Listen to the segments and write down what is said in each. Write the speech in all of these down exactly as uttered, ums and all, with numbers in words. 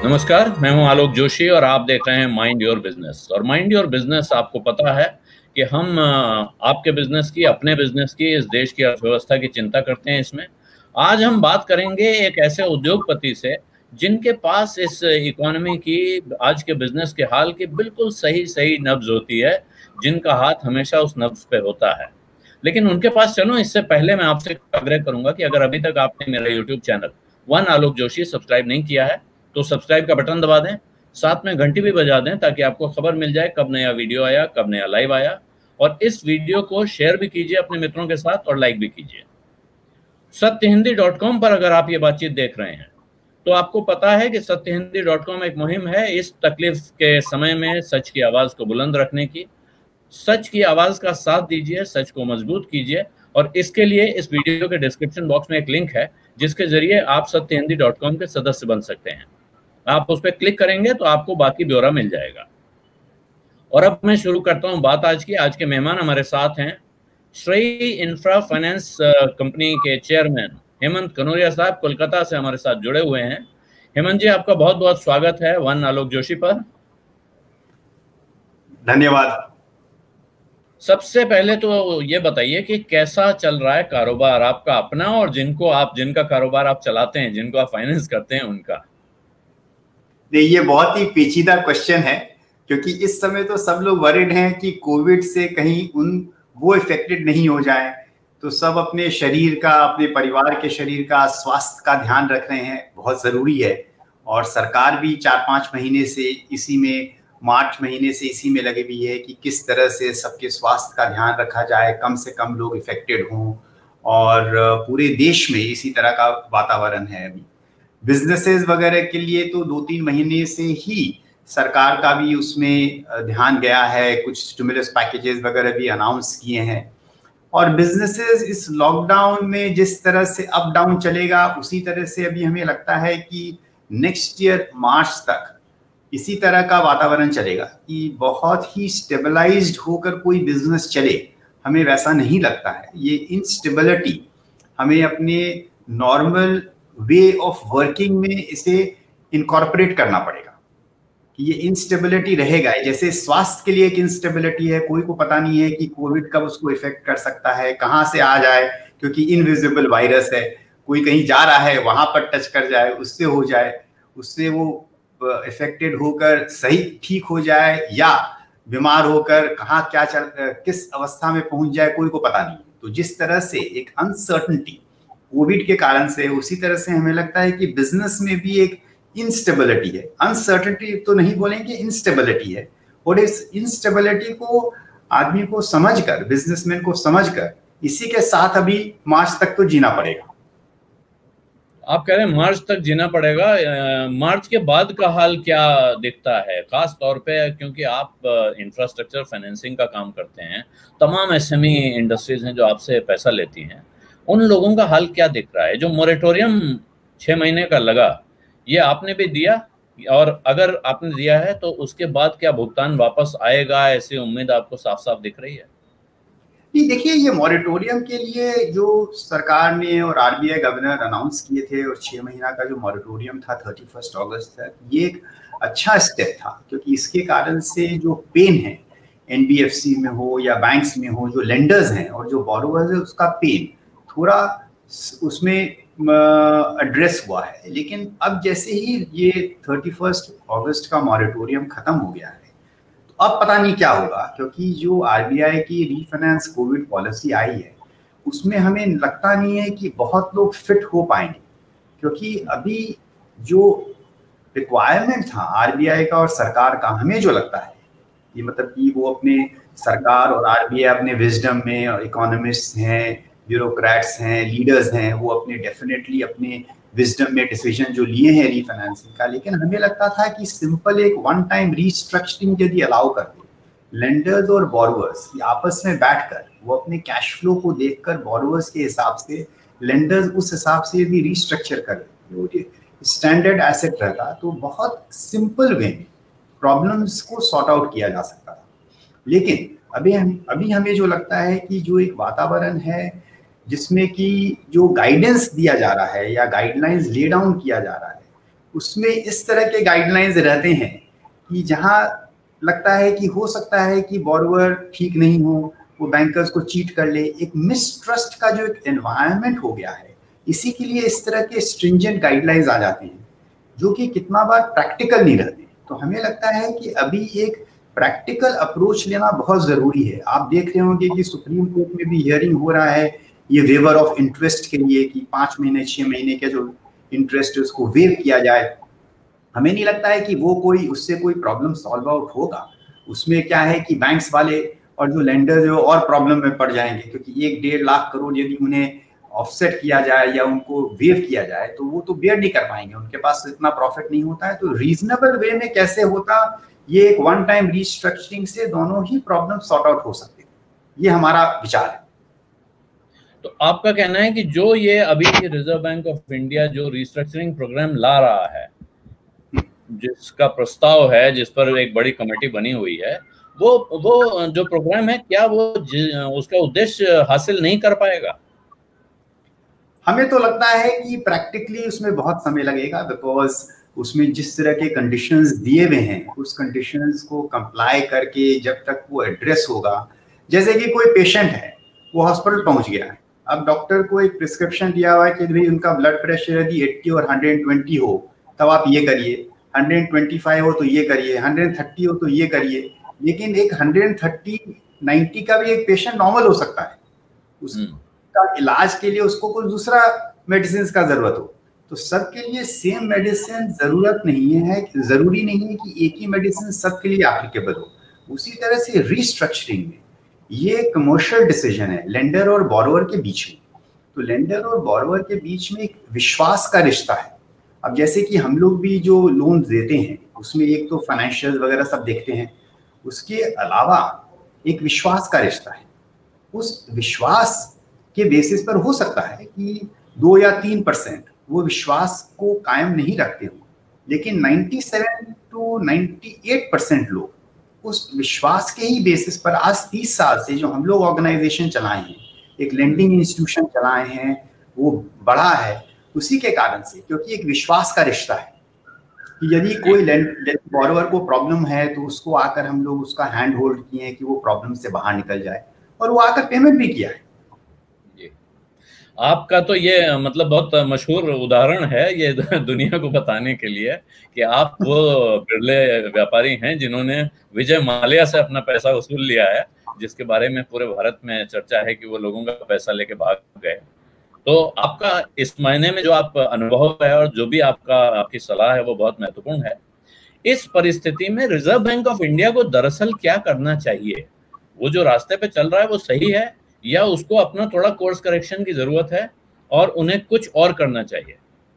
नमस्कार, मैं हूं आलोक जोशी और आप देख रहे हैं माइंड योर बिजनेस। और माइंड योर बिजनेस, आपको पता है कि हम आपके बिजनेस की, अपने बिजनेस की, इस देश की अर्थव्यवस्था की चिंता करते हैं। इसमें आज हम बात करेंगे एक ऐसे उद्योगपति से जिनके पास इस इकोनॉमी की, आज के बिजनेस के हाल की बिल्कुल सही सही नब्ज होती है, जिनका हाथ हमेशा उस नब्ज पे होता है। लेकिन उनके पास चलो, इससे पहले मैं आपसे आग्रह करूंगा कि अगर अभी तक आपने मेरा YouTube channel one Alok Joshi subscribe नहीं किया है तो सब्सक्राइब का बटन दबा दें, साथ में घंटी भी बजा दें ताकि आपको खबर मिल जाए कब नया वीडियो आया, कब नया लाइव आया। और इस वीडियो को शेयर भी कीजिए अपने मित्रों के साथ और लाइक भी कीजिए। सत्य हिंदी डॉट कॉम पर अगर आप ये बातचीत देख रहे हैं तो आपको पता है कि सत्य हिंदी डॉट कॉम एक मुहिम है इस तकलीफ के समय में सच की आवाज को बुलंद रखने की। सच की आवाज का साथ दीजिए, सच को मजबूत कीजिए। और इसके लिए इस वीडियो के डिस्क्रिप्शन बॉक्स में एक लिंक है जिसके जरिए आप सत्य हिंदी डॉट कॉम के सदस्य बन सकते हैं। आप उस पर क्लिक करेंगे तो आपको बाकी ब्यौरा मिल जाएगा। और अब मैं शुरू करता हूं बात आज की। आज के मेहमान हमारे साथ हैं श्रेय इंफ्रा फाइनेंस कंपनी के चेयरमैन हेमंत कनोरिया साहब, कोलकाता से हमारे साथ जुड़े हुए हैं। हेमंत जी, आपका बहुत बहुत स्वागत है वन आलोक जोशी पर। धन्यवाद। सबसे पहले तो ये बताइए कि कैसा चल रहा है कारोबार आपका अपना, और जिनको आप जिनका कारोबार आप चलाते हैं, जिनको आप फाइनेंस करते हैं, उनका। ये बहुत ही पेचीदा क्वेश्चन है क्योंकि इस समय तो सब लोग वरीड हैं कि कोविड से कहीं उन वो इफेक्टेड नहीं हो जाए, तो सब अपने शरीर का, अपने परिवार के शरीर का स्वास्थ्य का ध्यान रख रहे हैं, बहुत ज़रूरी है। और सरकार भी चार पाँच महीने से इसी में, मार्च महीने से इसी में लगी हुई है कि किस तरह से सबके स्वास्थ्य का ध्यान रखा जाए, कम से कम लोग इफेक्टेड हों। और पूरे देश में इसी तरह का वातावरण है। अभी बिजनेसेस वगैरह के लिए तो दो तीन महीने से ही सरकार का भी उसमें ध्यान गया है, कुछ स्टिमुलस पैकेजेस वगैरह भी अनाउंस किए हैं। और बिजनेसेस इस लॉकडाउन में जिस तरह से अप डाउन चलेगा, उसी तरह से अभी हमें लगता है कि नेक्स्ट ईयर मार्च तक इसी तरह का वातावरण चलेगा कि बहुत ही स्टेबलाइज्ड होकर कोई बिजनेस चले, हमें वैसा नहीं लगता है। ये इनस्टेबिलिटी हमें अपने नॉर्मल वे ऑफ वर्किंग में इसे इनकॉर्पोरेट करना पड़ेगा कि ये इंस्टेबिलिटी रहेगा। जैसे स्वास्थ्य के लिए एक इंस्टेबिलिटी है, कोई को पता नहीं है कि कोविड कब उसको इफेक्ट कर सकता है, कहाँ से आ जाए, क्योंकि इनविजिबल वायरस है। कोई कहीं जा रहा है, वहां पर टच कर जाए, उससे हो जाए, उससे वो इफेक्टेड होकर सही ठीक हो जाए, या बीमार होकर कहाँ क्या चल, किस अवस्था में पहुंच जाए, कोई को पता नहीं। तो जिस तरह से एक अनसर्टनिटी कोविड के कारण से, उसी तरह से हमें लगता है कि बिजनेस में भी एक इंस्टेबिलिटी है। अनसर्टेनिटी तो नहीं बोलेंगे, इंस्टेबिलिटी है। और इस इंस्टेबिलिटी को आदमी को समझकर, बिजनेसमैन को समझकर, इसी के साथ अभी मार्च तक तो जीना पड़ेगा। आप कह रहे हैं मार्च तक जीना पड़ेगा। मार्च के बाद का हाल क्या दिखता है, खास तौर पे क्योंकि आप इंफ्रास्ट्रक्चर फाइनेंसिंग का काम करते हैं, तमाम एसएमई इंडस्ट्रीज हैं जो आपसे पैसा लेती हैं, उन लोगों का हाल क्या दिख रहा है? जो मोरेटोरियम छह महीने का लगा, ये आपने भी दिया? और अगर आपने दिया है तो उसके बाद क्या भुगतान वापस आएगा, ऐसी उम्मीद आपको साफ साफ दिख रही है? नहीं, देखिए, ये मॉरेटोरियम के लिए जो सरकार ने और आरबीआई गवर्नर अनाउंस किए थे, और छह महीना का जो मॉरेटोरियम था थर्टी फर्स्ट अगस्त तक, ये एक अच्छा स्टेप था। क्योंकि इसके कारण से जो पेन है एनबीएफसी में हो या बैंक्स में हो, जो लेंडर्स हैं और जो बोरोवर्स है, उसका पेन थोड़ा उसमें एड्रेस हुआ है। लेकिन अब जैसे ही ये थर्टी फर्स्ट अगस्त का मॉरेटोरियम खत्म हो गया है, तो अब पता नहीं क्या होगा। क्योंकि जो आरबीआई की रीफाइनेंस कोविड पॉलिसी आई है, उसमें हमें लगता नहीं है कि बहुत लोग फिट हो पाएंगे। क्योंकि अभी जो रिक्वायरमेंट था आरबीआई का और सरकार का, हमें जो लगता है कि मतलब कि वो अपने सरकार और आरबीआई अपने विजडम में, और इकोनॉमिस्ट हैं, ब्यूरोक्रेट्स हैं, लीडर्स हैं, वो अपने डेफिनेटली अपने विजडम में डिसीजन जो लिए हैं रीफाइनेंसिंग का। लेकिन हमें लगता था कि सिंपल एक वन टाइम रीस्ट्रक्चरिंग यदि अलाउ करते लेंडर्स और बोरोवर्स आपस में बैठकर, वो अपने कैश फ्लो को देखकर बोरोवर्स के हिसाब से, लेंडर्स उस हिसाब से यदि रीस्ट्रक्चर करें, स्टैंडर्ड एसेट रहता, तो बहुत सिंपल वे में प्रॉब्लम्स को सॉर्ट आउट किया जा सकता था। लेकिन अभी हम अभी हमें जो लगता है कि जो एक वातावरण है जिसमें कि जो गाइडेंस दिया जा रहा है या गाइडलाइंस ले डाउन किया जा रहा है, उसमें इस तरह के गाइडलाइंस रहते हैं कि जहां लगता है कि हो सकता है कि बोरोवर ठीक नहीं हो, वो बैंकर्स को चीट कर ले, एक मिसट्रस्ट का जो एक एनवायरनमेंट हो गया है, इसी के लिए इस तरह के स्ट्रिंजेंट गाइडलाइंस आ जाते हैं जो कि कितना बार प्रैक्टिकल नहीं रहते। तो हमें लगता है कि अभी एक प्रैक्टिकल अप्रोच लेना बहुत जरूरी है। आप देख रहे होंगे कि सुप्रीम कोर्ट में भी हियरिंग हो रहा है ये वेवर ऑफ इंटरेस्ट के लिए कि पांच महीने छह महीने के जो इंटरेस्ट है उसको वेव किया जाए। हमें नहीं लगता है कि वो कोई उससे कोई प्रॉब्लम सॉल्व आउट होगा। उसमें क्या है कि बैंक्स वाले और जो लेंडर्स है वो और प्रॉब्लम में पड़ जाएंगे, क्योंकि एक डेढ़ लाख करोड़ यदि उन्हें ऑफसेट किया जाए या उनको वेव किया जाए तो वो तो बेयर नहीं कर पाएंगे, उनके पास इतना प्रॉफिट नहीं होता है। तो रीजनेबल वे में कैसे होता, ये एक वन टाइम रीस्ट्रक्चरिंग से दोनों ही प्रॉब्लम सॉर्ट आउट हो सकते हैं, ये हमारा विचार है। तो आपका कहना है कि जो ये अभी रिजर्व बैंक ऑफ इंडिया जो रीस्ट्रक्चरिंग प्रोग्राम ला रहा है, जिसका प्रस्ताव है, जिस पर एक बड़ी कमेटी बनी हुई है, वो वो जो प्रोग्राम है क्या वो उसका उद्देश्य हासिल नहीं कर पाएगा? हमें तो लगता है कि प्रैक्टिकली उसमें बहुत समय लगेगा, बिकॉज उसमें जिस तरह के कंडीशंस दिए हुए हैं उस कंडीशंस को कंप्लाई करके जब तक वो एड्रेस होगा, जैसे कि कोई पेशेंट है वो हॉस्पिटल पहुंच गया है, अब डॉक्टर को एक प्रिस्क्रिप्शन दिया हुआ है कि भाई उनका ब्लड प्रेशर यदि अस्सी और एक सौ बीस हो तब आप ये करिए, एक सौ पच्चीस हो तो ये करिए, एक सौ तीस हो तो ये करिए। लेकिन एक एक सौ तीस नब्बे का भी एक पेशेंट नॉर्मल हो सकता है, उसका इलाज के लिए उसको कोई दूसरा मेडिसिन का जरूरत हो। तो सबके लिए सेम मेडिसिन जरूरत नहीं है, जरूरी नहीं है कि एक ही मेडिसिन सबके लिए एप्लीकेबल हो। उसी तरह से रीस्ट्रक्चरिंग में ये कमर्शियल डिसीजन है लेंडर और बोरोवर के बीच में। तो लेंडर और बोरोवर के बीच में एक विश्वास का रिश्ता है। अब जैसे कि हम लोग भी जो लोन देते हैं उसमें एक तो फाइनेंशियल वगैरह सब देखते हैं, उसके अलावा एक विश्वास का रिश्ता है। उस विश्वास के बेसिस पर हो सकता है कि दो या तीन परसेंट वो विश्वास को कायम नहीं रखते हो, लेकिन सत्तानवे टू अट्ठानवे परसेंट लोग उस विश्वास के ही बेसिस पर आज तीस साल से जो हम लोग ऑर्गेनाइजेशन चलाए हैं, एक लेंडिंग इंस्टीट्यूशन चलाए हैं, वो बड़ा है उसी के कारण से, क्योंकि एक विश्वास का रिश्ता है कि यदि कोई बोरोवर को प्रॉब्लम है तो उसको आकर हम लोग उसका हैंड होल्ड किए हैं कि वो प्रॉब्लम से बाहर निकल जाए, और वो आकर पेमेंट भी किया है। आपका तो ये मतलब बहुत मशहूर उदाहरण है ये दुनिया को बताने के लिए कि आप वो बिरले व्यापारी हैं जिन्होंने विजय माल्या से अपना पैसा वसूल लिया है, जिसके बारे में पूरे भारत में चर्चा है कि वो लोगों का पैसा लेके भाग गए। तो आपका इस महीने में जो आप अनुभव है और जो भी आपका आपकी सलाह है वो बहुत महत्वपूर्ण है। इस परिस्थिति में रिजर्व बैंक ऑफ इंडिया को दरअसल क्या करना चाहिए? वो जो रास्ते पे चल रहा है वो सही है या उसको अपना थोड़ा कोर्स करेक्शन की जरूरत है और उन्हें कुछ और करना चाहिए?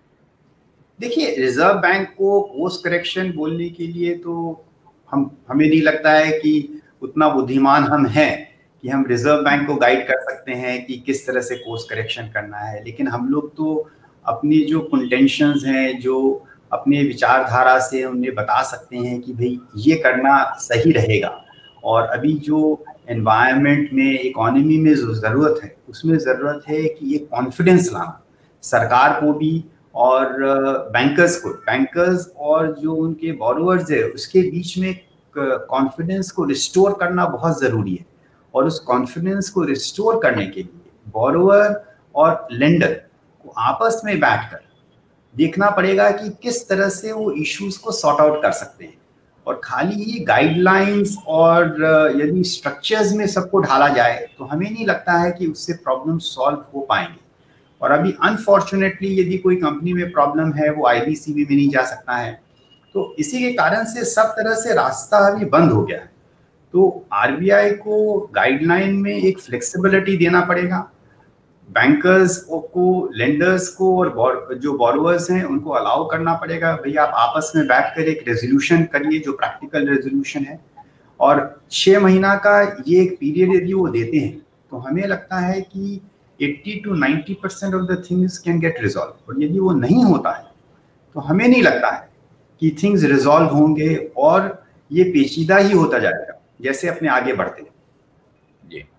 देखिए, रिजर्व बैंक को कोर्स करेक्शन बोलने के लिए तो हम हमें नहीं लगता है कि उतना बुद्धिमान हम हैं कि हम रिजर्व बैंक को गाइड कर सकते हैं कि किस तरह से कोर्स करेक्शन करना है। लेकिन हम लोग तो अपनी जो कंटेंशंस हैं, जो अपने विचारधारा से उन्हें बता सकते हैं कि भाई ये करना सही रहेगा। और अभी जो एनवायरनमेंट में, इकोनॉमी में जो ज़रूरत है उसमें ज़रूरत है कि एक कॉन्फिडेंस लाना सरकार को भी और बैंकर्स को, बैंकर्स और जो उनके बोरोवर्स है उसके बीच में कॉन्फिडेंस को रिस्टोर करना बहुत ज़रूरी है। और उस कॉन्फिडेंस को रिस्टोर करने के लिए बोरोवर और लेंडर को आपस में बैठकर देखना पड़ेगा कि किस तरह से वो इश्यूज को सॉर्ट आउट कर सकते हैं। और खाली ही गाइडलाइंस और यदि स्ट्रक्चर्स में सबको ढाला जाए तो हमें नहीं लगता है कि उससे प्रॉब्लम सॉल्व हो पाएंगे। और अभी अनफॉर्चुनेटली यदि कोई कंपनी में प्रॉब्लम है वो आईबीसीबी में नहीं जा सकता है, तो इसी के कारण से सब तरह से रास्ता अभी बंद हो गया है। तो आरबीआई को गाइडलाइन में एक फ्लेक्सिबिलिटी देना पड़ेगा, बैंकर्स को, लेंडर्स को और जो बोरोवर्स हैं उनको अलाउ करना पड़ेगा, भैया आप आपस में बैठकर एक रेजोल्यूशन करिए जो प्रैक्टिकल रेजोल्यूशन है। और छः महीना का ये एक पीरियड यदि वो देते हैं तो हमें लगता है कि अस्सी टू नब्बे percent of the things can get resolve. और यदि वो नहीं होता है तो हमें नहीं लगता है कि थिंग्स रिजॉल्व होंगे और ये पेचीदा ही होता जाएगा जैसे अपने आगे बढ़ते हैं। जी,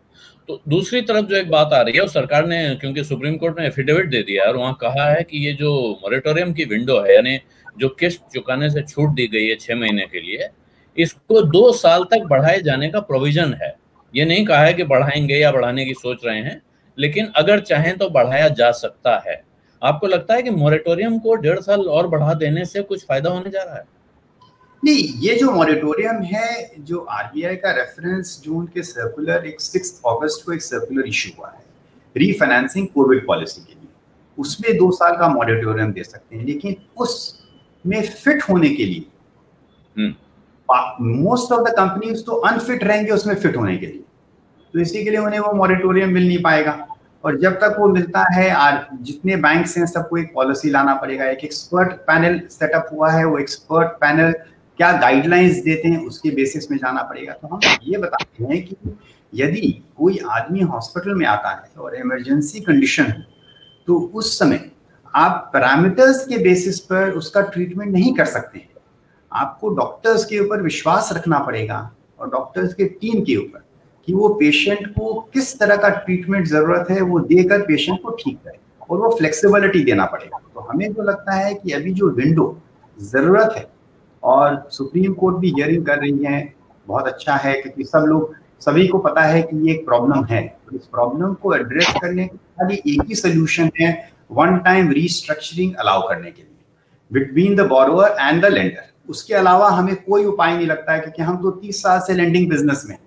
तो दूसरी तरफ जो एक बात आ रही है, वो सरकार ने, क्योंकि सुप्रीम कोर्ट ने एफिडेविट दे दिया और वहां कहा है कि ये जो मॉरेटोरियम की विंडो है, यानी जो किस्त चुकाने से छूट दी गई है छह महीने के लिए, इसको दो साल तक बढ़ाए जाने का प्रोविजन है। ये नहीं कहा है कि बढ़ाएंगे या बढ़ाने की सोच रहे हैं, लेकिन अगर चाहें तो बढ़ाया जा सकता है। आपको लगता है कि मॉरेटोरियम को डेढ़ साल और बढ़ा देने से कुछ फायदा होने जा रहा है? नहीं, ये जो मॉरेटोरियम है, जो आरबीआई का रेफरेंस जो उनके सर्कुलर एक सिक्स अगस्त को एक सर्कुलर इशू हुआ है रीफाइनेंसिंग कोविड पॉलिसी के लिए, उसमें दो साल का मॉरेटोरियम दे सकते हैं, लेकिन उसमें फिट होने के लिए मोस्ट ऑफ द कंपनीज तो अनफिट रहेंगे उसमें फिट होने के लिए, तो इसी के लिए उन्हें वो मॉरेटोरियम मिल नहीं पाएगा। और जब तक वो मिलता है, जितने बैंक्स हैं सबको एक पॉलिसी लाना पड़ेगा, एक एक्सपर्ट पैनल सेटअप हुआ है, वो एक्सपर्ट पैनल क्या गाइडलाइंस देते हैं उसके बेसिस में जाना पड़ेगा। तो हम ये बताते हैं कि यदि कोई आदमी हॉस्पिटल में आता है और इमरजेंसी कंडीशन हो, तो उस समय आप पैरामीटर्स के बेसिस पर उसका ट्रीटमेंट नहीं कर सकते हैं। आपको डॉक्टर्स के ऊपर विश्वास रखना पड़ेगा और डॉक्टर्स के टीम के ऊपर कि वो पेशेंट को किस तरह का ट्रीटमेंट जरूरत है वो देकर पेशेंट को ठीक करे, और वो फ्लेक्सिबिलिटी देना पड़ेगा। तो हमें तो लगता है कि अभी जो विंडो जरूरत है, और सुप्रीम कोर्ट भी हियरिंग कर रही है, बहुत अच्छा है, क्योंकि सब लोग सभी को पता है कि ये एक प्रॉब्लम है। तो इस प्रॉब्लम को एड्रेस करने के खाली एक ही सोल्यूशन है, वन टाइम रीस्ट्रक्चरिंग अलाउ करने के लिए between the borrower and the lender. उसके अलावा हमें कोई उपाय नहीं लगता है, क्योंकि हम तो तीस साल से लेंडिंग बिजनेस में।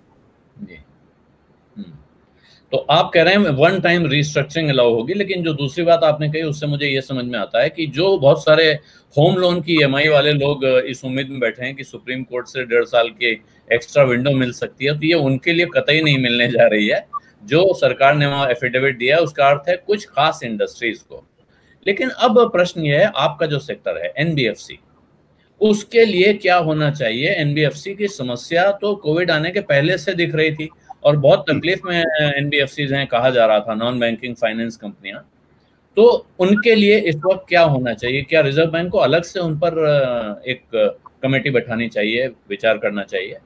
तो आप कह रहे हैं वन टाइम रीस्ट्रक्चरिंग अलाउ होगी, लेकिन जो दूसरी बात आपने कही उससे मुझे ये समझ में आता है कि जो बहुत सारे होम लोन की ईएमआई वाले लोग इस उम्मीद में बैठे हैं कि सुप्रीम कोर्ट से डेढ़ साल की एक्स्ट्रा विंडो मिल सकती है, तो ये उनके लिए कतई नहीं मिलने जा रही है। जो सरकार ने वहां एफिडेविट दिया है उसका अर्थ है कुछ खास इंडस्ट्रीज को। लेकिन अब प्रश्न ये है, आपका जो सेक्टर है एनबीएफसी, उसके लिए क्या होना चाहिए? एनबीएफसी की समस्या तो कोविड आने के पहले से दिख रही थी और बहुत तकलीफ में एनबीएफसीज हैं कहा जा रहा था, नॉन बैंकिंग फाइनेंस कंपनियां। तो उनके लिए इस वक्त क्या होना चाहिए? क्या रिजर्व बैंक को अलग से उन पर एक कमेटी बैठानी चाहिए, विचार करना चाहिए?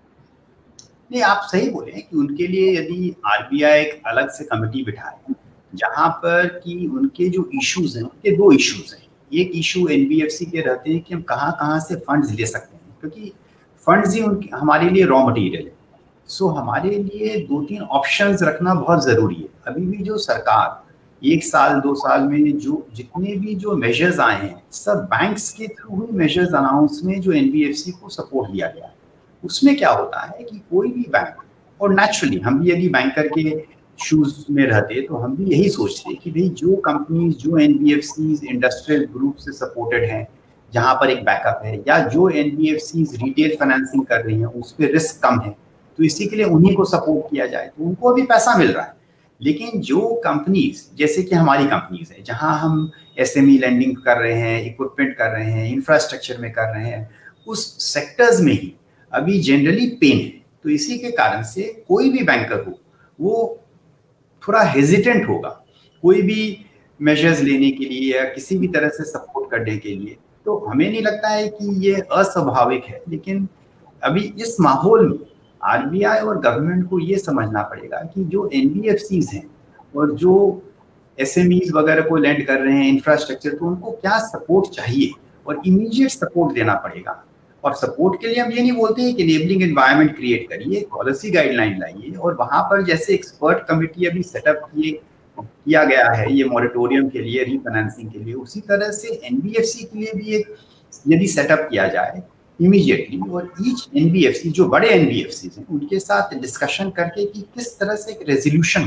नहीं, आप सही बोले कि उनके लिए यदि आरबीआई एक अलग से कमेटी बिठाए, जहां पर कि उनके जो इश्यूज हैं, उनके दो इश्यूज हैं। एक इशू एनबीएफसी के रहते हैं कि हम कहाँ कहाँ से फंड्स ले सकते हैं, क्योंकि फंड्स ही उनके हमारे लिए रॉ मटेरियल है। सो हमारे लिए दो तीन ऑप्शंस रखना बहुत ज़रूरी है। अभी भी जो सरकार एक साल दो साल में जो जितने भी जो मेजर्स आए हैं, सब बैंक्स के थ्रू हुई मेजर्स अनाउंस में जो एनबीएफसी को सपोर्ट दिया गया है। उसमें क्या होता है कि कोई भी बैंक, और नेचुरली हम भी यदि बैंकर के शूज में रहते तो हम भी यही सोचते कि भाई जो कंपनीज, जो एनबीएफसीज इंडस्ट्रियल ग्रुप से सपोर्टेड हैं, जहां पर एक बैकअप है, या जो एनबीएफसीज रिटेल फाइनेंसिंग कर रही हैं उस पर रिस्क कम है, तो इसी के लिए उन्हीं को सपोर्ट किया जाए। तो उनको अभी पैसा मिल रहा है। लेकिन जो कंपनीज, जैसे कि हमारी कंपनीज है, जहां हम एसएमई लैंडिंग कर रहे हैं, इक्विपमेंट कर रहे हैं, इंफ्रास्ट्रक्चर में कर रहे हैं, उस सेक्टर्स में ही अभी जनरली पेन है। तो इसी के कारण से कोई भी बैंकर हो वो थोड़ा हेजिटेंट होगा कोई भी मेजर्स लेने के लिए या किसी भी तरह से सपोर्ट करने के लिए। तो हमें नहीं लगता है कि ये अस्वाभाविक है, लेकिन अभी इस माहौल में आरबीआई और गवर्नमेंट को ये समझना पड़ेगा कि जो एनबीएफसीज हैं और जो एसएमईज वगैरह को लैंड कर रहे हैं इंफ्रास्ट्रक्चर, तो उनको क्या सपोर्ट चाहिए और इमीडिएट सपोर्ट देना पड़ेगा। और सपोर्ट के लिए हम ये नहीं बोलते हैं कि इनेबलिंग एनवायरनमेंट क्रिएट करिए, पॉलिसी गाइडलाइन लाइए, और वहां पर जैसे एक्सपर्ट कमेटी अभी सेटअप किए किया गया है ये मॉरेटोरियम के लिए, रीफाइनेंसिंग के लिए, उसी तरह से एनबीएफसी के लिए भी एक यदि सेटअप किया जाए इमीडिएटली, और ईच एनबीएफसी, जो बड़े एनबीएफसी हैं, उनके साथ डिस्कशन करके कि किस तरह से एक रेजोल्यूशन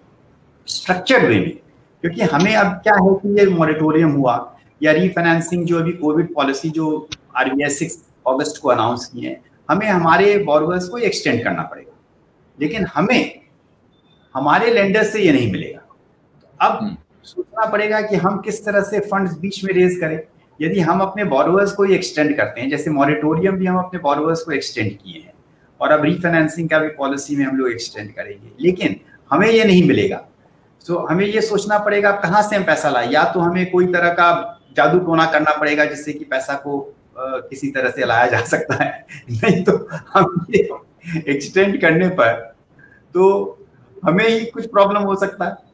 स्ट्रक्चर्ड वे में, क्योंकि हमें अब क्या है कि ये मॉरेटोरियम हुआ या रीफाइनेंसिंग जो अभी कोविड पॉलिसी जो आरबीआई सिक्स अगस्त को अनाउंस किए हैं, हमें हमारे बोरोवर्स को एक्सटेंड करना पड़ेगा, लेकिन हमें हमारे लेंडर से ये नहीं मिलेगा। तो अब सोचना पड़ेगा कि हम किस तरह से फंड्स बीच में रेज करें। यदि हम अपने बोरोवर्स को ही एक्सटेंड करते हैं, जैसे मॉरेटोरियम भी हम अपने बोरोवर्स को एक्सटेंड किए हैं, और अब रीफाइनेंसिंग का भी पॉलिसी में हम लोग एक्सटेंड करेंगे, लेकिन हमें ये नहीं मिलेगा। तो हमें ये सोचना पड़ेगा कहाँ से हम पैसा लाए। या तो हमें कोई तरह का जादू टोना करना पड़ेगा जिससे कि पैसा को आ, किसी तरह से लाया जा सकता है, नहीं तो हम ये एक्सटेंड करने पर तो हमें ही कुछ प्रॉब्लम हो सकता है।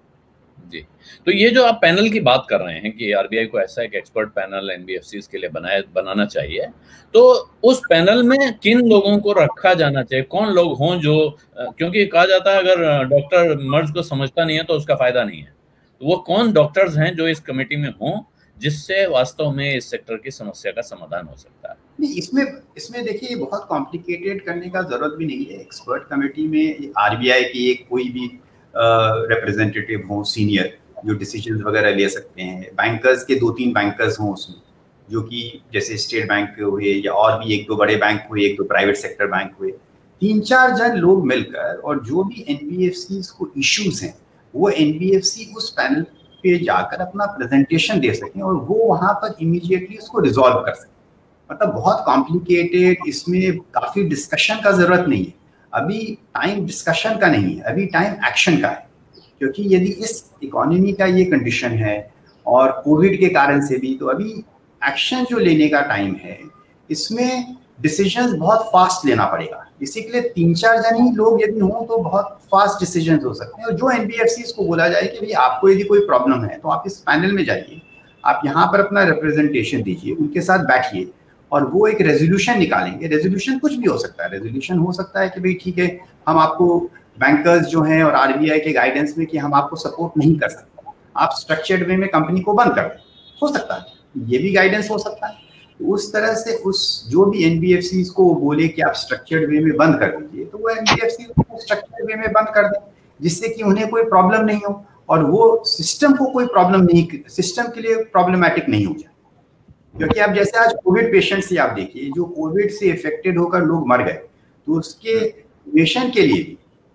जी, तो ये जो आप पैनल की बात कर रहे हैं कि आरबीआई को ऐसा एक एक्सपर्ट पैनल एनबीएफसीज के लिए बनाया बनाना चाहिए, तो उस पैनल में किन लोगों को रखा जाना चाहिए? कौन लोग हों जो, क्योंकि कहा जाता है अगर डॉक्टर मर्ज को समझता नहीं है तो उसका फायदा नहीं है, तो वो कौन डॉक्टर्स हैं जो इस कमेटी में हों जिससे वास्तव में इस सेक्टर की समस्या का समाधान हो सकता है? नहीं, इसमें इसमें देखिए बहुत कॉम्प्लिकेटेड करने का जरूरत भी नहीं है। एक्सपर्ट कमेटी में आरबीआई की एक कोई भी रिप्रेजेंटेटिव हो सीनियर जो डिसीजंस वगैरह ले सकते हैं, बैंकर्स के दो तीन बैंकर्स हों उसमें, जो कि जैसे स्टेट बैंक के हुए या और भी एक दो बड़े बैंक हुए, एक दो प्राइवेट सेक्टर बैंक हुए, तीन चार जन लोग मिलकर और जो भी एनबीएफसी को इश्यूज हैं वो एनबीएफसी उस पैनल पे जाकर अपना प्रेजेंटेशन दे सकें और वो वहां पर इमीडिएटली उसको रिजॉल्व कर सकें। मतलब बहुत कॉम्प्लिकेटेड, इसमें काफी डिस्कशन का जरूरत नहीं है। अभी टाइम डिस्कशन का नहीं है, अभी टाइम एक्शन का है, क्योंकि यदि इस इकोनॉमी का ये कंडीशन है और कोविड के कारण से भी, तो अभी एक्शन जो लेने का टाइम है, इसमें डिसीजंस बहुत फास्ट लेना पड़ेगा। इसी के लिए तीन चार जन ही लोग यदि हों तो बहुत फास्ट डिसीजंस हो सकते हैं। और जो एनबीएफसी को बोला जाए कि भाई आपको यदि कोई प्रॉब्लम है तो आप इस पैनल में जाइए, आप यहाँ पर अपना रिप्रेजेंटेशन दीजिए, उनके साथ बैठिए और वो एक रेजोल्यूशन निकालेंगे। रेजोल्यूशन कुछ भी हो सकता है, रेजोल्यूशन हो सकता है कि भाई ठीक है, हम आपको बैंकर्स जो हैं और आरबीआई के गाइडेंस में कि हम आपको सपोर्ट नहीं कर सकते, आप स्ट्रक्चर्ड वे में कंपनी को बंद कर दें, हो सकता है, ये भी गाइडेंस हो सकता है। उस तरह से उस जो भी एनबीएफसी को बोले कि आप स्ट्रक्चर्ड वे में बंद कर दीजिए, तो वो एनबीएफसी को स्ट्रक्चर्ड वे में बंद कर दें, जिससे कि उन्हें कोई प्रॉब्लम नहीं हो और वो सिस्टम को कोई प्रॉब्लम नहीं, सिस्टम के लिए प्रॉब्लमेटिक नहीं हो जाए। क्योंकि आप जैसे आज कोविड पेशेंट्स ही आप देखिए, जो कोविड से इफेक्टेड होकर लोग मर गए, तो उसके पेशेंट के लिए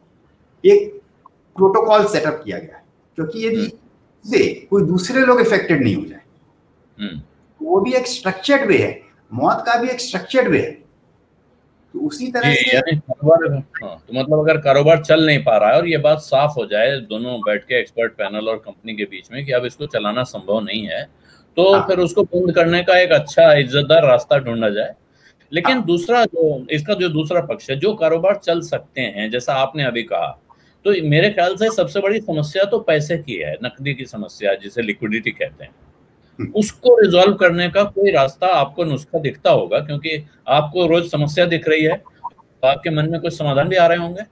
भी एक प्रोटोकॉल सेटअप किया गया है, क्योंकि यदि से कोई दूसरे लोग इफेक्टेड नहीं हो जाए, वो भी एक स्ट्रक्चर्ड वे है, मौत का भी एक स्ट्रक्चर्ड वे है। तो उसी तरह से यानी कारोबार, हाँ, तो मतलब अगर कारोबार चल नहीं पा रहा है और ये बात साफ हो जाए दोनों बैठ के एक्सपर्ट पैनल और कंपनी के बीच में कि अब इसको चलाना संभव नहीं है, तो हाँ। फिर उसको बंद करने का एक अच्छा इज्जतदार रास्ता ढूंढा जाए। लेकिन हाँ। दूसरा जो इसका जो दूसरा पक्ष है, जो कारोबार चल सकते हैं, जैसा आपने अभी कहा, तो मेरे ख्याल से सबसे बड़ी समस्या तो पैसे की है, नकदी की समस्या जिसे लिक्विडिटी कहते हैं। उसको रिजॉल्व करने का कोई रास्ता आपको, नुस्खा दिखता होगा, क्योंकि आपको रोज समस्या दिख रही है, तो आपके मन में कुछ समाधान भी आ रहे होंगे।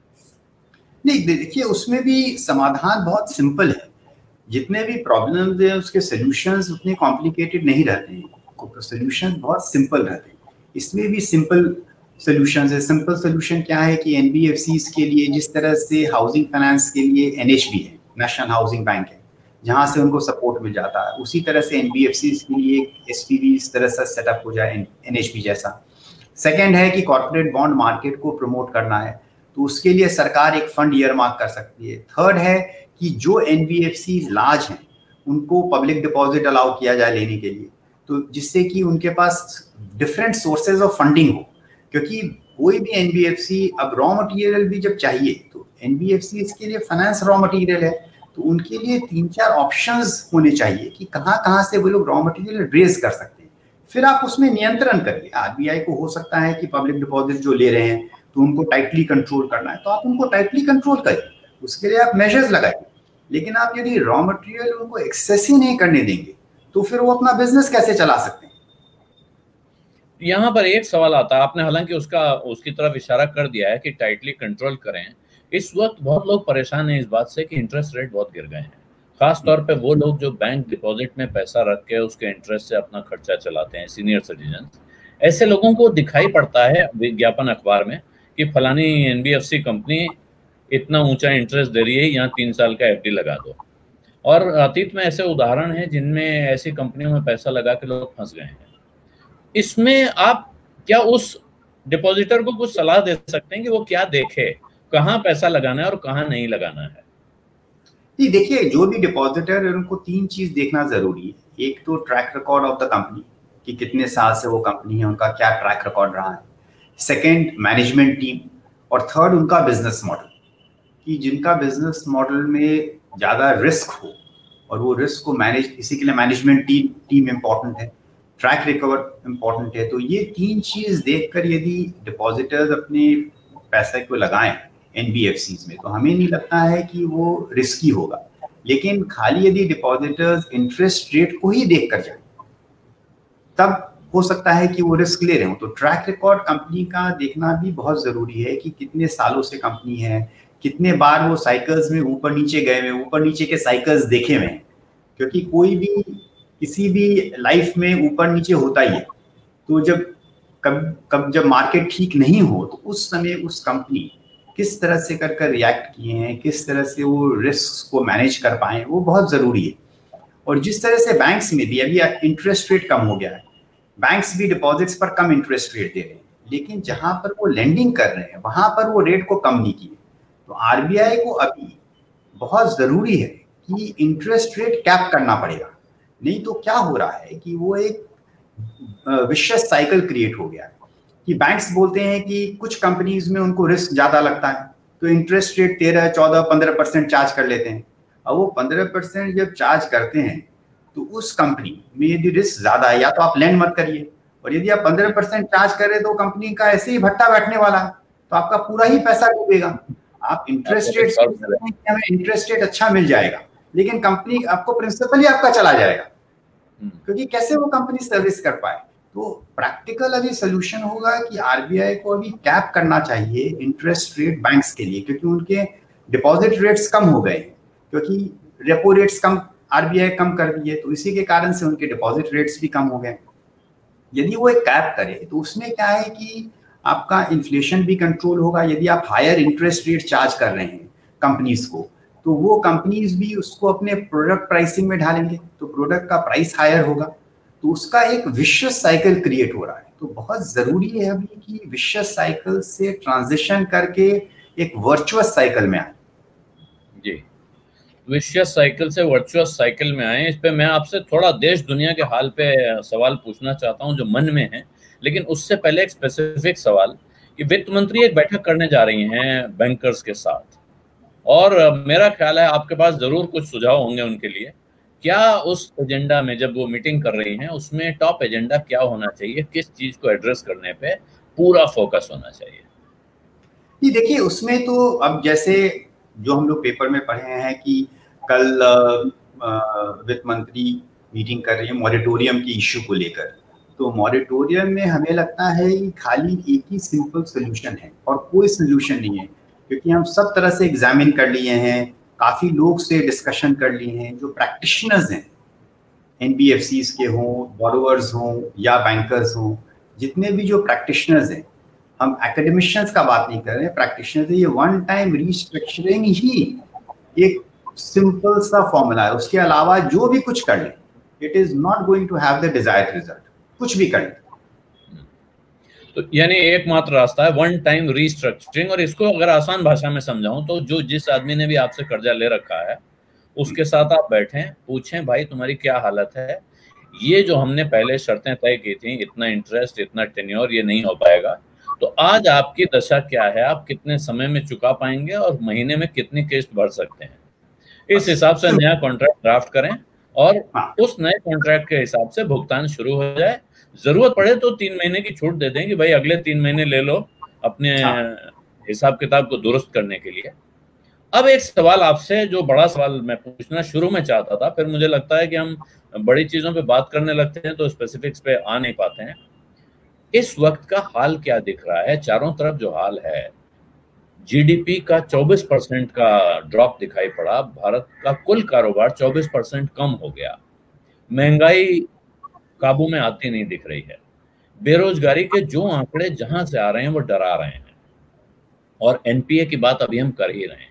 नहीं, देखिए उसमें भी समाधान बहुत सिंपल है। जितने भी प्रॉब्लम्स हैं उसके सॉल्यूशंस उतने कॉम्प्लिकेटेड नहीं रहते हैं, सॉल्यूशंस बहुत सिंपल रहते हैं। इसमें भी सिंपल सॉल्यूशंस है। सिंपल सॉल्यूशन क्या है कि एनबीएफसीज के लिए जिस तरह से हाउसिंग फाइनेंस के लिए एनएचबी है, नेशनल हाउसिंग बैंक है, जहां से उनको सपोर्ट मिल जाता है, उसी तरह से एनबीएफसीज के लिए एक एसपीवी इस तरह से सेटअप हो जाए एनएचबी जैसा। सेकेंड है कि कॉर्पोरेट बॉन्ड मार्केट को प्रमोट करना है, तो उसके लिए सरकार एक फंड ईयरमार्क कर सकती है। थर्ड है कि जो एनबीएफसी लार्ज हैं उनको पब्लिक डिपॉजिट अलाउ किया जाए लेने के लिए, तो जिससे कि उनके पास डिफरेंट सोर्सेज ऑफ फंडिंग हो, क्योंकि कोई भी एनबीएफसी अब रॉ मटेरियल भी जब चाहिए, तो एनबीएफसी इसके लिए फाइनेंस रॉ मटेरियल है, तो उनके लिए तीन चार ऑप्शंस होने चाहिए कि कहाँ कहाँ से वो लोग रॉ मटेरियल रेज कर सकते हैं। फिर आप उसमें नियंत्रण करिए। आरबीआई को हो सकता है कि पब्लिक डिपॉजिट जो ले रहे हैं तो उनको टाइटली कंट्रोल करना है, तो आप उनको टाइटली कंट्रोल करिए, उसके लिए आप मेजर्स लगाइए। लेकिन आप यदि रॉ मटेरियल उनको एक्सेस ही नहीं करने देंगे तो फिर वो अपना बिजनेस कैसे चला सकते हैं। यहाँ पर एक सवाल आता है, आपने हालांकि उसका उसकी तरफ इशारा कर दिया है कि टाइटली कंट्रोल करें। इस वक्त बहुत लोग परेशान हैं इस बात से कि इंटरेस्ट रेट बहुत गिर गए हैं, खास तौर पे वो लोग जो बैंक डिपॉजिट में पैसा रख के उसके इंटरेस्ट से अपना खर्चा चलाते हैं, सीनियर सिटीजन। ऐसे लोगों को दिखाई पड़ता है विज्ञापन अखबार में कि फलानी एनबीएफसी कंपनी इतना ऊंचा इंटरेस्ट दे रही है, यहाँ तीन साल का एफडी लगा दो। और अतीत में ऐसे उदाहरण हैं जिनमें ऐसी कंपनियों में पैसा लगा के लोग फंस गए हैं। इसमें आप क्या उस डिपॉजिटर को कुछ सलाह दे सकते हैं कि वो क्या देखे, कहाँ पैसा लगाना है और कहाँ नहीं लगाना है? जी देखिए, जो भी डिपॉजिटर है उनको तीन चीज देखना जरूरी है। एक तो track record of the company कि कितने साल से वो कंपनी है, उनका क्या ट्रैक रिकॉर्ड रहा है। Second, management team. और थर्ड, उनका बिजनेस मॉडल, कि जिनका बिजनेस मॉडल में ज़्यादा रिस्क हो और वो रिस्क को मैनेज, इसी के लिए मैनेजमेंट टीम टीम इम्पॉर्टेंट है, ट्रैक रिकॉर्ड इम्पॉर्टेंट है। तो ये तीन चीज़ देखकर यदि डिपॉजिटर्स अपने पैसे को लगाएं एनबीएफसीज में, तो हमें नहीं लगता है कि वो रिस्की होगा। लेकिन खाली यदि डिपॉजिटर्स इंटरेस्ट रेट को ही देख कर जाए तब हो सकता है कि वो रिस्क ले रहे हो। तो ट्रैक रिकॉर्ड कंपनी का देखना भी बहुत जरूरी है कि कितने सालों से कंपनी है, कितने बार वो साइकिल्स में ऊपर नीचे गए हुए, ऊपर नीचे के साइकिल्स देखे हुए हैं, क्योंकि कोई भी किसी भी लाइफ में ऊपर नीचे होता ही है। तो जब कब कब जब मार्केट ठीक नहीं हो तो उस समय उस कंपनी किस तरह से कर कर रिएक्ट किए हैं, किस तरह से वो रिस्क को मैनेज कर पाए, वो बहुत जरूरी है। और जिस तरह से बैंक्स में भी अभी इंटरेस्ट रेट कम हो गया है, बैंक्स भी डिपॉजिट्स पर कम इंटरेस्ट रेट दे रहे हैं, लेकिन जहां पर वो लेंडिंग कर रहे हैं वहां पर वो रेट को कम नहीं किए। तो आरबीआई को अभी बहुत जरूरी है कि इंटरेस्ट रेट कैप करना पड़ेगा, नहीं तो क्या हो रहा है कि वो एक विशियस साइकिल क्रिएट हो गया है कि बैंक्स बोलते हैं कि कुछ कंपनीज में उनको रिस्क ज्यादा लगता है तो इंटरेस्ट रेट तेरह चौदह पंद्रह परसेंट चार्ज कर लेते हैं। अब वो पंद्रह परसेंट जब चार्ज करते हैं तो उस कंपनी में यदि रिस्क ज्यादा है या तो आप लैंड मत करिए, और यदि आप पंद्रह परसेंट चार्ज करें तो कंपनी का ऐसे ही भट्टा बैठने वाला है, तो आपका पूरा ही पैसा डूबेगा। आप इंटरेस्ट रेट हमें इंटरेस्ट रेट अच्छा मिल जाएगा, लेकिन कंपनी आपको प्रिंसिपल ही आपका चला जाएगा, क्योंकि कैसे वो कंपनी सर्विस कर पाए। तो प्रैक्टिकल अभी सोल्यूशन होगा कि आरबीआई को अभी कैप करना चाहिए इंटरेस्ट रेट बैंक्स के लिए, क्योंकि उनके डिपॉजिट रेट्स कम हो गए, क्योंकि रेपो रेट्स कम आरबीआई कम कर दिए, तो इसी के कारण से उनके डिपॉजिट रेट्स भी कम हो गए। यदि वो एक कैप करे तो उसमें क्या है कि आपका इन्फ्लेशन भी कंट्रोल होगा। यदि आप हायर इंटरेस्ट रेट चार्ज कर रहे हैं कंपनीज को, तो वो कंपनीज भी उसको अपने प्रोडक्ट प्राइसिंग में ढालेंगे, तो प्रोडक्ट का प्राइस हायर होगा, तो उसका एक विशियस साइकिल क्रिएट हो रहा है। तो बहुत जरूरी है अभी कि विशियस साइकिल से ट्रांजिशन करके एक वर्चुअस साइकिल में आए। जी, विशियस साइकिल से वर्चुअस साइकिल में आए। इस पे मैं आपसे थोड़ा देश दुनिया के हाल पे सवाल पूछना चाहता हूं जो मन में है, लेकिन उससे पहले एक स्पेसिफिक सवाल कि वित्त मंत्री एक बैठक करने जा रही हैं बैंकर्स के साथ, और मेरा ख्याल है आपके पास जरूर कुछ सुझाव होंगे उनके लिए। क्या उस एजेंडा में जब वो मीटिंग कर रही हैं उसमें टॉप एजेंडा क्या होना चाहिए, किस चीज को एड्रेस करने पे पूरा फोकस होना चाहिए? ये देखिए, उसमें तो अब जैसे जो हम लोग पेपर में पढ़े हैं कि कल वित्त मंत्री मीटिंग कर रही है मॉरेटोरियम की इश्यू को लेकर, तो मॉरेटोरियम में हमें लगता है कि खाली एक ही सिंपल सोल्यूशन है और कोई सोल्यूशन नहीं है, क्योंकि हम सब तरह से एग्जामिन कर लिए हैं, काफी लोग से डिस्कशन कर लिए हैं, जो प्रैक्टिशनर्स हैं एनबीएफसीज के हों, बोरोवर्स हों या बैंकर्स हों, जितने भी जो प्रैक्टिशनर्स हैं, हम एकेडमिशियंस का बात नहीं कर रहे हैं, प्रैक्टिशनर्स, ये वन टाइम रीस्ट्रक्चरिंग ही एक सिंपल सा फॉर्मूला है। उसके अलावा जो भी कुछ कर ले, it is not going to have the desired result, कुछ भी कर ले। तो यानी एकमात्र रास्ता है वन टाइम रीस्ट्रक्चरिंग। और इसको अगर आसान भाषा में समझाऊं तो जो जिस आदमी ने भी आपसे कर्जा ले रखा है उसके साथ आप बैठें, पूछें भाई तुम्हारी क्या हालत है, ये जो हमने पहले शर्तें तय की थी, इतना इंटरेस्ट इतना टेन्योर, ये नहीं हो पाएगा, तो आज आपकी दशा क्या है, आप कितने समय में चुका पाएंगे और महीने में कितनी किस्त भर सकते हैं, इस हिसाब से नया कॉन्ट्रैक्ट ड्राफ्ट करें और उस नए कॉन्ट्रैक्ट के हिसाब से भुगतान शुरू हो जाए। जरूरत पड़े तो तीन महीने की छूट दे दें कि भाई अगले तीन महीने ले लो अपने हिसाब किताब को दुरुस्त करने के लिए। अब एक सवाल आपसे, जो बड़ा सवाल मैं पूछना शुरू में चाहता था, फिर मुझे लगता है कि हम बड़ी चीजों पे बात करने लगते हैं तो स्पेसिफिक्स पे आ नहीं पाते हैं। इस वक्त का हाल क्या दिख रहा है? चारों तरफ जो हाल है, जीडीपी का चौबीस परसेंट का ड्रॉप दिखाई पड़ा, भारत का कुल कारोबार चौबीस परसेंट कम हो गया, महंगाई काबू में आती नहीं दिख रही है, बेरोजगारी के जो आंकड़े जहां से आ रहे हैं वो डरा रहे हैं, और एनपीए की बात अभी हम कर ही रहे हैं।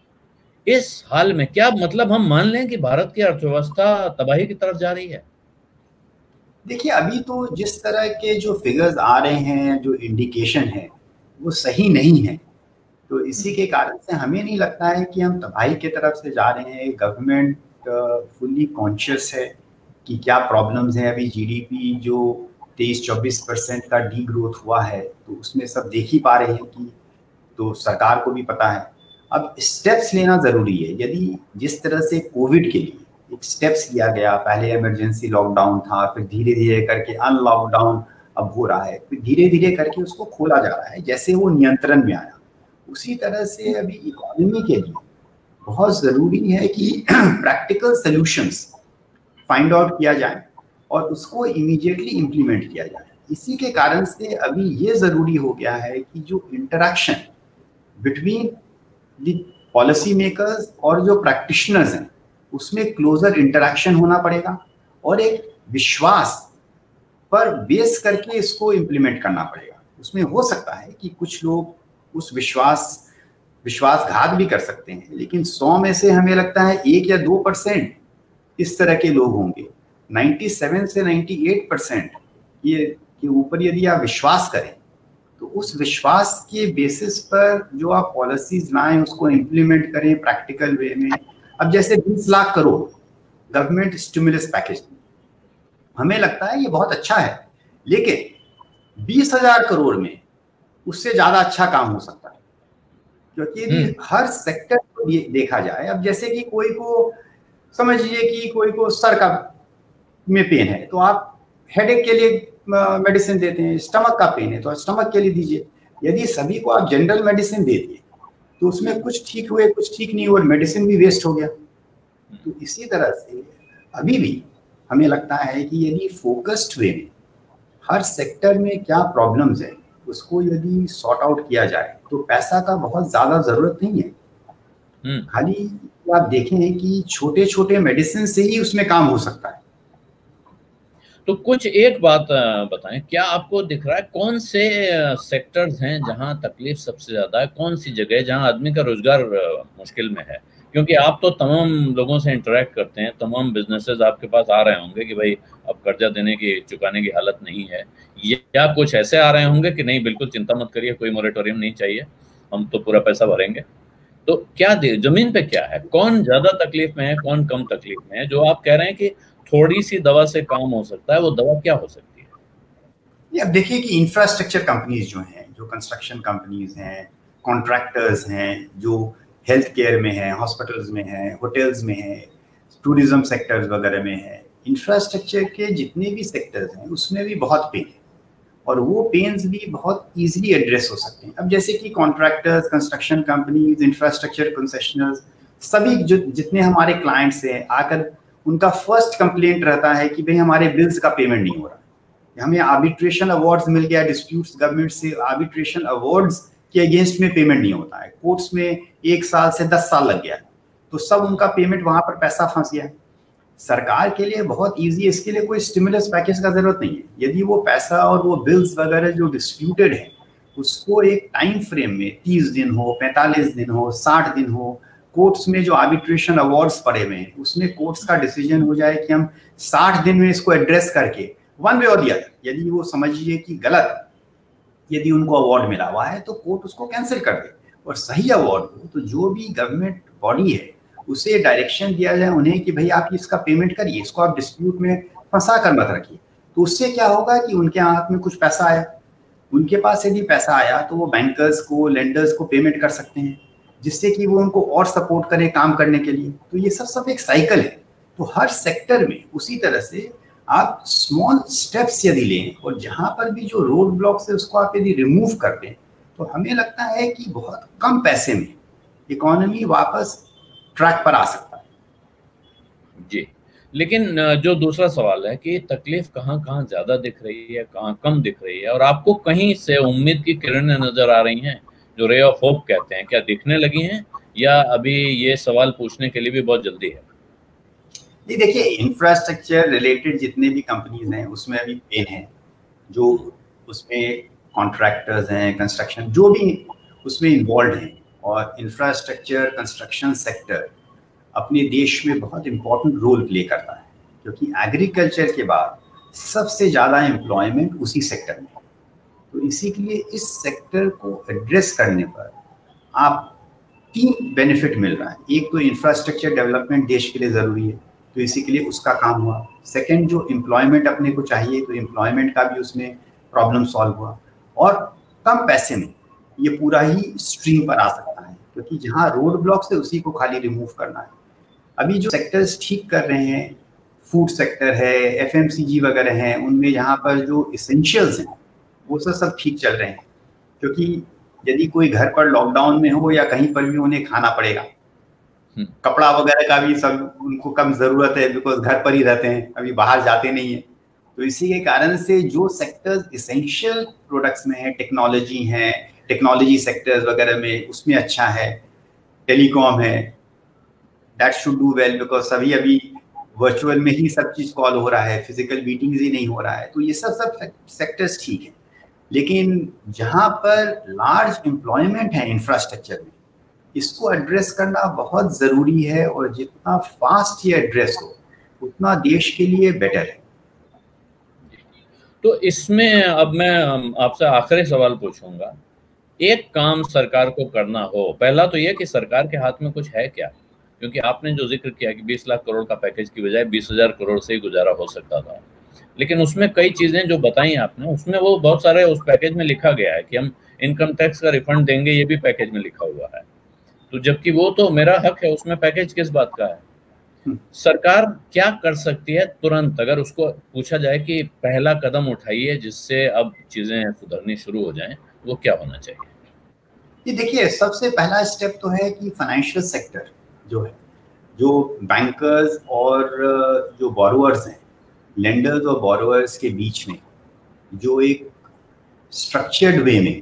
इस हाल में क्या मतलब हम मान लें कि भारत की अर्थव्यवस्था तबाही की तरफ जा रही है? देखिए, अभी तो जिस तरह के जो फिगर्स आ रहे हैं, जो इंडिकेशन है, वो सही नहीं है, तो इसी के कारण से हमें नहीं लगता है कि हम तबाही की तरफ से जा रहे हैं। गवर्नमेंट फुल्ली कॉन्शियस है कि क्या प्रॉब्लम्स हैं। अभी जीडीपी जो तेईस चौबीस परसेंट का डी ग्रोथ हुआ है, तो उसमें सब देख ही पा रहे हैं कि, तो सरकार को भी पता है। अब स्टेप्स लेना ज़रूरी है। यदि जिस तरह से कोविड के लिए एक स्टेप्स लिया गया, पहले इमरजेंसी लॉकडाउन था, फिर धीरे धीरे करके अनलॉकडाउन अब हो रहा है, फिर धीरे धीरे करके उसको खोला जा रहा है, जैसे वो नियंत्रण में आया, उसी तरह से अभी इकोनॉमी के लिए बहुत ज़रूरी है कि प्रैक्टिकल सॉल्यूशंस फाइंड आउट किया जाए और उसको इमीडिएटली इम्प्लीमेंट किया जाए। इसी के कारण से अभी ये ज़रूरी हो गया है कि जो interaction between the policy makers और जो प्रैक्टिशनर्स हैं उसमें क्लोजर इंटरेक्शन होना पड़ेगा और एक विश्वास पर बेस करके इसको इम्प्लीमेंट करना पड़ेगा। उसमें हो सकता है कि कुछ लोग उस विश्वास विश्वासघात भी कर सकते हैं, लेकिन सौ में से हमें लगता है एक या दो परसेंट इस तरह के लोग होंगे। सत्तानवे से अट्ठानवे परसेंट ये के ऊपर यदि आप विश्वास करें तो उस विश्वास के बेसिस पर जो आप पॉलिसीज लाएं उसको इम्प्लीमेंट करें प्रैक्टिकल वे में। अब जैसे बीस lakh crore government stimulus package, हमें लगता है ये बहुत अच्छा है, लेकिन बीस हजार करोड़ में उससे ज्यादा अच्छा काम हो सकता है, क्योंकि यदि हर सेक्टर को देखा जाए। अब जैसे कि कोई को समझ लीजिए कि कोई को सर का में पेन है तो आप हेडेक के लिए मेडिसिन देते हैं, स्टमक का पेन है तो स्टमक के लिए दीजिए। यदि सभी को आप जनरल मेडिसिन दे दिए तो उसमें कुछ ठीक हुए कुछ ठीक नहीं हुए, मेडिसिन भी वेस्ट हो गया। तो इसी तरह से अभी भी हमें लगता है कि यदि फोकस्ड वे में हर सेक्टर में क्या प्रॉब्लम्स है उसको यदि सॉर्ट आउट किया जाए तो पैसा का बहुत ज्यादा जरूरत नहीं है। खाली आप देखें कि छोटे छोटे मेडिसिन से ही उसमें काम हो सकता है। तो कुछ एक बात बताएं, क्या आपको दिख रहा है कौन से सेक्टर्स हैं जहां तकलीफ सबसे ज्यादा है, कौन सी जगह है जहां आदमी का रोजगार मुश्किल में है? क्योंकि आप तो तमाम लोगों से इंटरेक्ट करते हैं, तमाम बिजनेसेस आपके पास आ रहे होंगे कि भाई अब कर्जा देने की चुकाने की हालत नहीं है, या कुछ ऐसे आ रहे होंगे कि नहीं बिल्कुल चिंता मत करिए, कोई मोरेटोरियम नहीं चाहिए, हम तो पूरा पैसा भरेंगे। तो क्या जमीन पे क्या है, कौन ज्यादा तकलीफ में है, कौन कम तकलीफ में है? जो आप कह रहे हैं कि थोड़ी सी दवा से काम हो सकता है, वो दवा क्या हो सकती है? ये अब देखिए कि इंफ्रास्ट्रक्चर कंपनीज जो हैं, जो कंस्ट्रक्शन कंपनीज हैं, कॉन्ट्रैक्टर्स हैं, जो हेल्थ केयर में है, हॉस्पिटल्स में है, होटल्स में है, टूरिज्म सेक्टर्स वगैरह में है, इंफ्रास्ट्रक्चर के जितने भी सेक्टर्स हैं उसमें भी बहुत पेन है और वो पेन्स भी बहुत इजीली एड्रेस हो सकते हैं। अब जैसे कि contractors, construction companies, infrastructure concessionaires, सभी जो जितने हमारे क्लाइंट्स हैं आकर उनका फर्स्ट कंप्लेंट रहता है कि भाई हमारे बिल्स का पेमेंट नहीं हो रहा, हमें आर्बिट्रेशन अवार्ड्स मिल गया, डिस्प्यूट्स गवर्नमेंट से आर्बिट्रेशन अवार्ड्स के अगेंस्ट में पेमेंट नहीं होता है, कोर्ट्स में एक साल से दस साल लग गया, तो सब उनका पेमेंट वहां पर पैसा फंस गया। सरकार के लिए बहुत इजी है, इसके लिए कोई स्टिमुलस पैकेज का जरूरत नहीं है। यदि वो पैसा और वो बिल्स वगैरह जो डिस्प्यूटेड है उसको एक टाइम फ्रेम में तीस दिन हो, पैंतालीस दिन हो, साठ दिन हो, कोर्ट्स में जो आर्बिट्रेशन अवार्ड्स पड़े हुए हैं उसमें कोर्ट्स का डिसीजन हो जाए कि हम साठ दिन में इसको एड्रेस करके वन वे और दी अदर, यदि वो समझिए कि गलत यदि उनको अवार्ड मिला हुआ है तो कोर्ट उसको कैंसिल कर दे, और सही अवार्ड हो तो जो भी गवर्नमेंट बॉडी है उसे डायरेक्शन दिया जाए उन्हें कि भाई आप इसका पेमेंट करिए, इसको आप डिस्प्यूट में फंसा कर मत रखिए। तो उससे क्या होगा कि उनके हाथ में कुछ पैसा आया, उनके पास यदि पैसा आया तो वो बैंकर्स को, लेंडर्स को पेमेंट कर सकते हैं, जिससे कि वो उनको और सपोर्ट करें काम करने के लिए। तो ये सब सब एक साइकिल है। तो हर सेक्टर में उसी तरह से आप स्मॉल स्टेप्स यदि लें और जहां पर भी जो रोड ब्लॉक्स है उसको आप यदि रिमूव कर दें तो हमें लगता है कि बहुत कम पैसे में इकोनॉमी वापस ट्रैक पर आ सकता है। जी, लेकिन जो दूसरा सवाल है कि तकलीफ कहाँ कहाँ ज्यादा दिख रही है, कहाँ कम दिख रही है, और आपको कहीं से उम्मीद की किरणें नजर आ रही हैं जो रे ऑफ होप कहते हैं, क्या दिखने लगी हैं या अभी ये सवाल पूछने के लिए भी बहुत जल्दी है? ये देखिए, इंफ्रास्ट्रक्चर रिलेटेड जितने भी कंपनीज हैं उसमें अभी पेन है, जो उसमें कॉन्ट्रैक्टर्स हैं, कंस्ट्रक्शन जो भी उसमें इन्वॉल्व हैं, और इंफ्रास्ट्रक्चर कंस्ट्रक्शन सेक्टर अपने देश में बहुत इम्पोर्टेंट रोल प्ले करता है, क्योंकि एग्रीकल्चर के बाद सबसे ज़्यादा एम्प्लॉयमेंट उसी सेक्टर में है। तो इसी के लिए इस सेक्टर को एड्रेस करने पर आप तीन बेनिफिट मिल रहा है। एक तो इंफ्रास्ट्रक्चर डेवलपमेंट देश के लिए ज़रूरी है, तो इसी के लिए उसका काम हुआ। सेकंड, जो एम्प्लॉयमेंट अपने को चाहिए तो एम्प्लॉयमेंट का भी उसमें प्रॉब्लम सॉल्व हुआ, और कम पैसे में ये पूरा ही स्ट्रीम पर आ सकता है, क्योंकि जहाँ रोड ब्लॉक्स है उसी को खाली रिमूव करना है। अभी जो सेक्टर्स ठीक कर रहे हैं, फूड सेक्टर है, एफएमसीजी वगैरह हैं, उनमें यहाँ पर जो इसेंशियल्स हैं वो सब सब ठीक चल रहे हैं, क्योंकि यदि कोई घर पर लॉकडाउन में हो या कहीं पर भी उन्हें खाना पड़ेगा, कपड़ा वगैरह का भी सब उनको कम जरूरत है, बिकॉज घर पर ही रहते हैं, अभी बाहर जाते नहीं है। तो इसी के कारण से जो सेक्टर्स इसेंशियल प्रोडक्ट्स में है, टेक्नोलॉजी है, टेक्नोलॉजी सेक्टर्स वगैरह में उसमें अच्छा है, टेलीकॉम है, that should do well, because सभी अभी वर्चुअल में ही सब चीज कॉल हो रहा है, फिजिकल मीटिंग्स ही नहीं हो रहा है। तो ये सब सब सेक्टर्स ठीक है, लेकिन जहां पर लार्ज एम्प्लॉयमेंट है इंफ्रास्ट्रक्चर में, इसको एड्रेस करना बहुत जरूरी है, और जितना फास्ट ये एड्रेस हो उतना देश के लिए बेटर है। तो इसमें अब मैं आपसे आखिरी सवाल पूछूंगा, एक काम सरकार को करना हो, पहला तो यह कि सरकार के हाथ में कुछ है क्या, क्योंकि आपने जो जिक्र किया कि बीस लाख करोड़ का पैकेज की बजाय बीस हजार करोड़ से ही गुजारा हो सकता था, लेकिन उसमें कई चीजें जो बताई आपने, उसमें वो बहुत सारे उस पैकेज में लिखा गया है कि हम इनकम टैक्स का रिफंड देंगे, ये भी पैकेज में लिखा हुआ है। तो जबकि वो तो मेरा हक है, उसमें पैकेज किस बात का है? सरकार क्या कर सकती है तुरंत, अगर उसको पूछा जाए कि पहला कदम उठाइए जिससे अब चीजें सुधरनी शुरू हो जाएं, वो क्या होना चाहिए? ये देखिए, सबसे पहला स्टेप तो है कि फाइनेंशियल सेक्टर जो है, जो बैंकर्स और जो बोरोअर्स हैं, लेंडर्स और बोरोअर्स के बीच में जो एक स्ट्रक्चर्ड वे में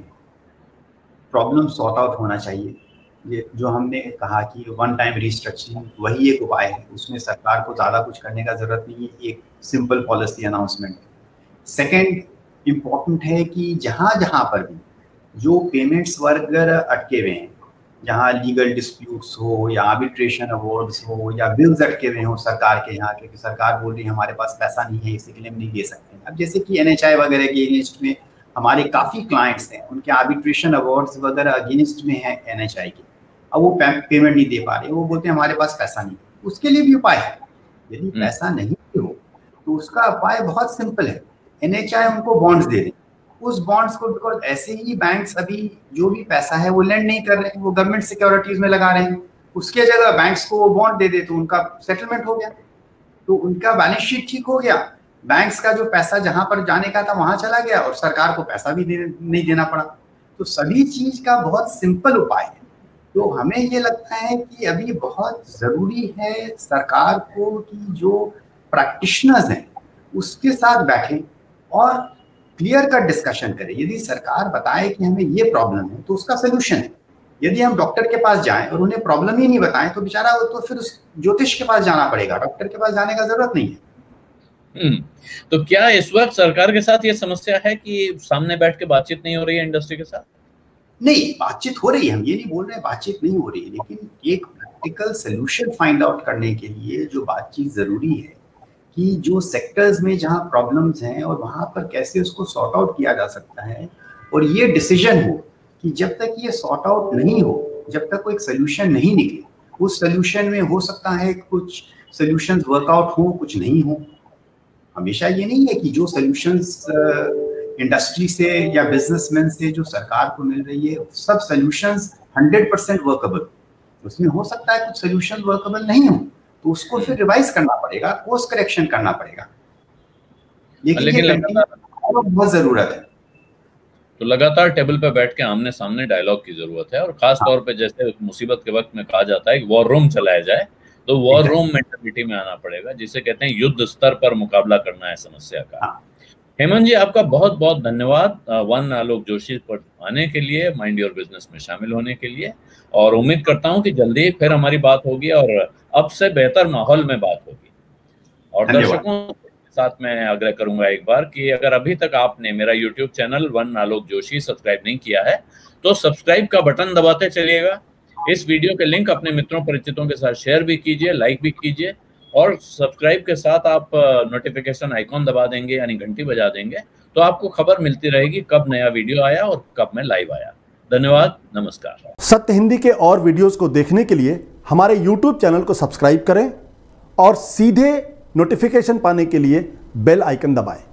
प्रॉब्लम सॉर्ट आउट होना चाहिए। ये जो हमने कहा कि वन टाइम रिस्ट्रक्चरिंग वही एक उपाय है, उसमें सरकार को ज़्यादा कुछ करने का ज़रूरत नहीं है, एक simple policy announcement. Second important है कि जहाँ जहाँ पर भी जो पेमेंट्स वगैरह अटके हुए हैं, जहाँ लीगल डिस्प्यूट्स हो या आर्बिट्रेशन अवार्ड्स हो या बिल्स अटके हुए हो सरकार के यहाँ, क्योंकि सरकार बोल रही है हमारे पास पैसा नहीं है, इसी के लिए हम नहीं दे सकते। अब जैसे कि एन एच आई वगैरह के अगेंस्ट में हमारे काफ़ी क्लाइंट्स हैं, उनके आर्बिट्रेशन अवार्ड्स वगैरह अगेंस्ट में है एन एच आई के, अब वो पेमेंट नहीं दे पा रहे, वो बोलते हैं हमारे पास पैसा नहीं। उसके लिए भी उपाय है, यदि पैसा नहीं हो तो उसका उपाय बहुत सिंपल है, एन एच आई उनको बॉन्ड्स दे दें। उस बॉन्ड्स को, बिकॉज ऐसे ही बैंक्स अभी जो भी पैसा है वो लेंड नहीं कर रहे हैं, वो गवर्नमेंट सिक्योरिटीज में लगा रहे हैं, उसके जगह बैंक्स को वो बॉन्ड दे दे तो उनका सेटलमेंट हो गया, तो उनका बैलेंस शीट ठीक हो गया, बैंक्स का जो पैसा जहां पर जाने का था वहां चला गया और सरकार को पैसा भी दे, नहीं देना पड़ा। तो सभी चीज का बहुत सिंपल उपाय है। तो हमें ये लगता है कि अभी बहुत ज़रूरी है सरकार को कि जो प्रैक्टिशनर्स हैं उसके साथ बैठें और क्लियर कट डिस्कशन करें। यदि सरकार बताए कि हमें ये प्रॉब्लम है तो उसका सोल्यूशन है। यदि हम डॉक्टर के पास जाएं और उन्हें प्रॉब्लम ही नहीं बताएं तो बेचारा तो फिर उस ज्योतिष के पास जाना पड़ेगा, डॉक्टर के पास जाने का जरूरत नहीं है। हम्म तो क्या इस वक्त सरकार के साथ ये समस्या है कि सामने बैठ के बातचीत नहीं हो रही है इंडस्ट्री के साथ? नहीं, बातचीत हो रही है, हम ये नहीं बोल रहे हैं बातचीत नहीं हो रही है, लेकिन एक प्रैक्टिकल सोल्यूशन फाइंड आउट करने के लिए जो बातचीत जरूरी है कि जो सेक्टर्स में जहां प्रॉब्लम्स हैं और वहां पर कैसे उसको सॉर्ट आउट किया जा सकता है, और ये डिसीजन हो कि जब तक ये सॉर्ट आउट नहीं हो, जब तक कोई सोल्यूशन नहीं निकले, उस सोल्यूशन में हो सकता है कुछ सोल्यूशंस वर्कआउट हो, कुछ नहीं हो। हमेशा ये नहीं है कि जो सोल्यूशंस इंडस्ट्री से या बिजनेसमैन से जो सरकार को मिल रही है सब सोल्यूशंस हंड्रेड परसेंट वर्केबल, उसमें हो सकता है कुछ सोल्यूशन वर्केबल नहीं हो, तो उसको फिर रिवाइज करना पड़ेगा, कोर्स करेक्शन करना पड़ेगा, लेकिन, लेकिन ये बहुत जरूरत है। तो लगातार टेबल पे बैठ के आमने सामने डायलॉग की जरूरत है, और खास तौर पे जैसे मुसीबत के वक्त में कहा जाता है कि वॉर रूम चलाया जाए, तो वॉर रूम मेंटालिटी में आना पड़ेगा, जिसे कहते हैं युद्ध स्तर पर मुकाबला करना है समस्या का। हेमंत जी, आपका बहुत बहुत धन्यवाद वन आलोक जोशी पर आने के लिए, माइंड योर बिजनेस में शामिल होने के लिए, और उम्मीद करता हूं कि जल्दी फिर हमारी बात होगी और अब से बेहतर माहौल में बात होगी। और दर्शकों के साथ मैं आग्रह करूंगा एक बार कि अगर अभी तक आपने मेरा YouTube channel one Alok Joshi subscribe नहीं किया है तो सब्सक्राइब का बटन दबाते चलिएगा। इस वीडियो के लिंक अपने मित्रों परिचितों के साथ शेयर भी कीजिए, लाइक भी कीजिए, और सब्सक्राइब के साथ आप नोटिफिकेशन आइकॉन दबा देंगे यानी घंटी बजा देंगे तो आपको खबर मिलती रहेगी कब नया वीडियो आया और कब मैं लाइव आया। धन्यवाद, नमस्कार। सत्य हिंदी के और वीडियोस को देखने के लिए हमारे यूट्यूब चैनल को सब्सक्राइब करें और सीधे नोटिफिकेशन पाने के लिए बेल आइकन दबाएं।